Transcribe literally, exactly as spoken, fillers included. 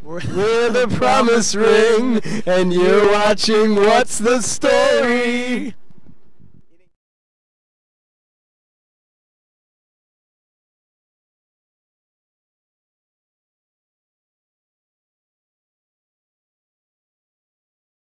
We're the promise ring, and you're watching What's the Story?